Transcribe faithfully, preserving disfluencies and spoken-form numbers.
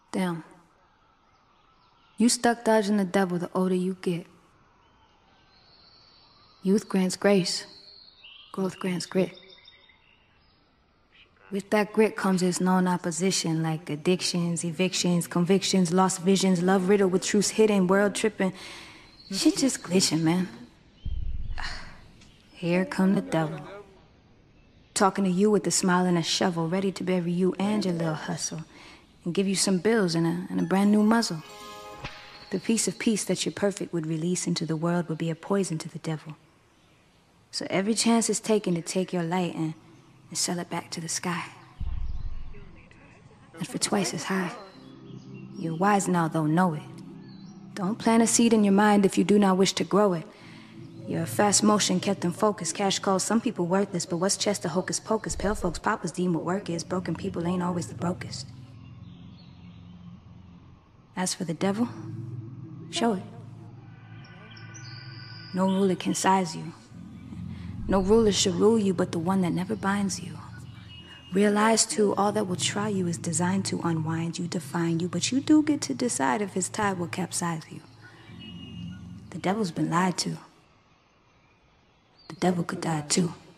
Damn. You stuck dodging the devil the older you get. Youth grants grace. Growth grants grit. With that grit comes its known opposition, like addictions, evictions, convictions, lost visions, love riddled with truths hidden, world tripping. Shit just glitching, man. Here come the devil. Talking to you with a smile and a shovel, ready to bury you and your little hustle, and give you some bills and a, and a brand new muzzle. The piece of peace that your perfect would release into the world would be a poison to the devil. So every chance is taken to take your light and, and sell it back to the sky. And for twice as high. You're wise now, though, know it. Don't plant a seed in your mind if you do not wish to grow it. Your fast motion kept them focused. Cash calls some people worthless, but what's Chester hocus pocus? Pale folks papas deem what work is. Broken people ain't always the brokest. As for the devil, show it. No ruler can size you. No ruler should rule you but the one that never binds you. Realize, too, all that will try you is designed to unwind you, define you, but you do get to decide if his tide will capsize you. The devil's been lied to. The devil could die, too.